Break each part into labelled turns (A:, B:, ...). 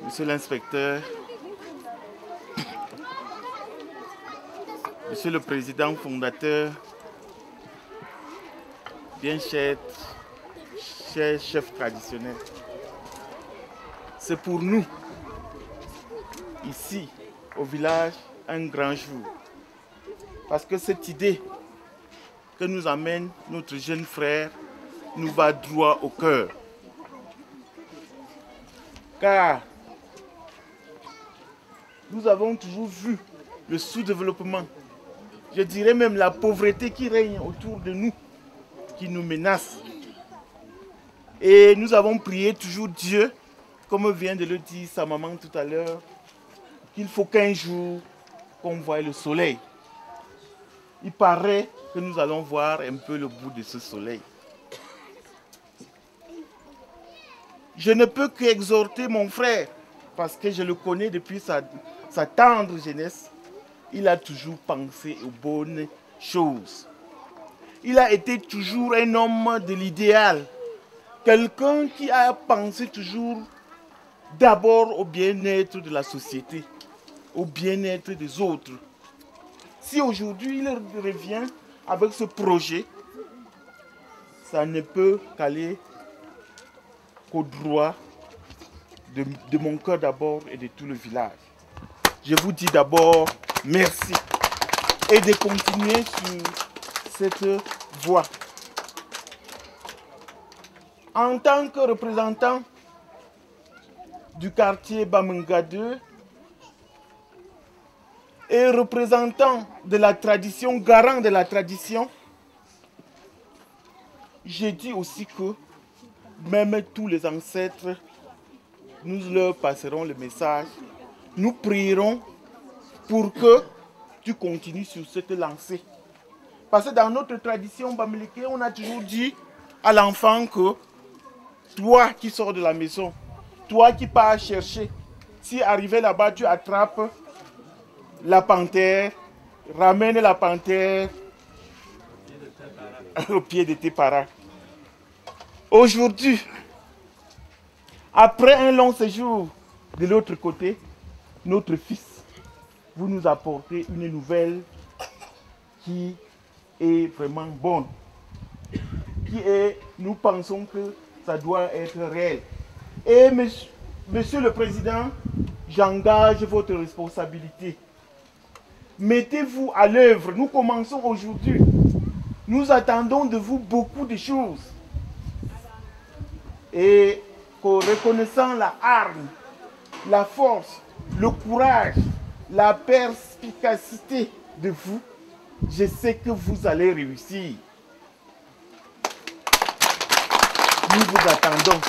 A: Monsieur l'inspecteur, Monsieur le président fondateur, bien cher chef traditionnel, c'est pour nous, ici, au village, un grand jour. Parce que cette idée que nous amène notre jeune frère nous va droit au cœur. Car nous avons toujours vu le sous-développement, je dirais même la pauvreté qui règne autour de nous, qui nous menace. Et nous avons prié toujours Dieu, comme vient de le dire sa maman tout à l'heure, qu'il faut qu'un jour qu'on voie le soleil. Il paraît que nous allons voir un peu le bout de ce soleil. Je ne peux qu'exhorter mon frère, parce que je le connais depuis sa tendre jeunesse. Il a toujours pensé aux bonnes choses. Il a été toujours un homme de l'idéal. Quelqu'un qui a pensé toujours d'abord au bien-être de la société, au bien-être des autres. Si aujourd'hui il revient avec ce projet, ça ne peut qu'aller qu'au droit de mon cœur d'abord et de tout le village. Je vous dis d'abord merci et de continuer sur cette voie. En tant que représentant du quartier Bamenga 2 et représentant de la tradition, garant de la tradition, j'ai dit aussi que même tous les ancêtres, nous leur passerons le message. Nous prierons pour que tu continues sur cette lancée. Parce que dans notre tradition bamileke, on a toujours dit à l'enfant que toi qui sors de la maison, toi qui pars chercher, si arrivé là-bas, tu attrapes la panthère, ramène la panthère au pied de tes parents. Aujourd'hui, après un long séjour de l'autre côté, notre fils, vous nous apportez une nouvelle qui est vraiment bonne. Nous pensons que ça doit être réel. Et monsieur le Président, j'engage votre responsabilité. Mettez-vous à l'œuvre. Nous commençons aujourd'hui. Nous attendons de vous beaucoup de choses. Et reconnaissant la hargne, la force, le courage, la perspicacité de vous, je sais que vous allez réussir. Nous vous attendons.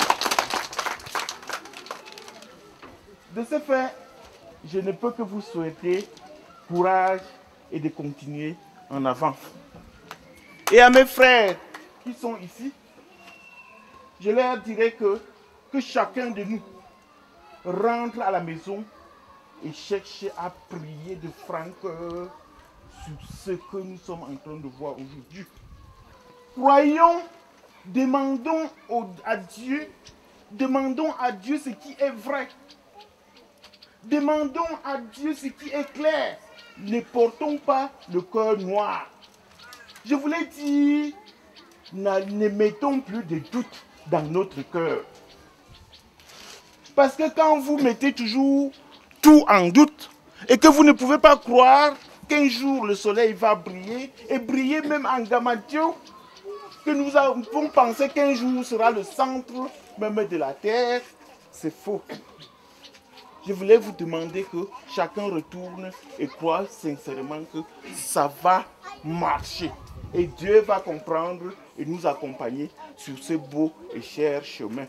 A: De ce fait, je ne peux que vous souhaiter courage et de continuer en avant. Et à mes frères qui sont ici, je leur dirai que chacun de nous rentre à la maison et cherche à prier de franc cœur sur ce que nous sommes en train de voir aujourd'hui. Croyons, demandons à Dieu ce qui est vrai. Demandons à Dieu ce qui est clair. Ne portons pas le cœur noir. Je voulais dire, ne mettons plus de doute dans notre cœur. Parce que quand vous mettez toujours tout en doute et que vous ne pouvez pas croire qu'un jour le soleil va briller et briller même en Gamatio, que nous avons pensé qu'un jour sera le centre même de la terre, c'est faux. Je voulais vous demander que chacun retourne et croit sincèrement que ça va marcher. Et Dieu va comprendre et nous accompagner sur ce beau et cher chemin.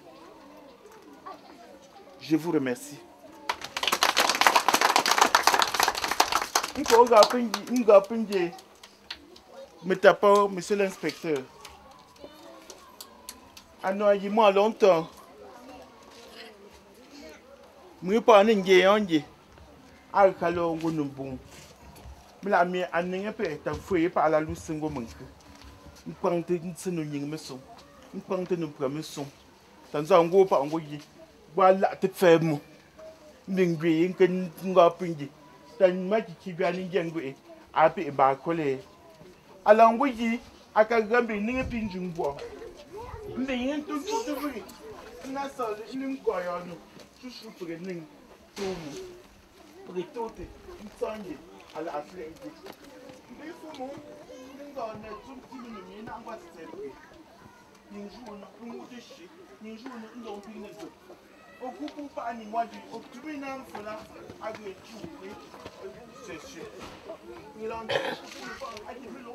A: Je vous remercie. Monsieur l'inspecteur. Ah non, il y a longtemps. Je ne pas nge alkalo ngunubun. Mila mi aninga pe ta fouye par la lusingo manke. Nkwante nseno nying meso. Nkwante no prameso. Tanza ngo pa ngo yi. Wala te femu. Mingwe ken ngapingi tan maki kibiani jengwe api ba kole alangwiji akagambe ninge pinjumbo mbe yin tu tu na so nin koyonu susu pure nin tomu pure tote nsanje ala afle ide mbe fumu ninga na tum timi ni na ngwa tsebe nin juno ngude shi nin juno ndo pinne do okupu pa ni mwaji okutumi na mfuna agwe chuwe seshe nilanda adi bilo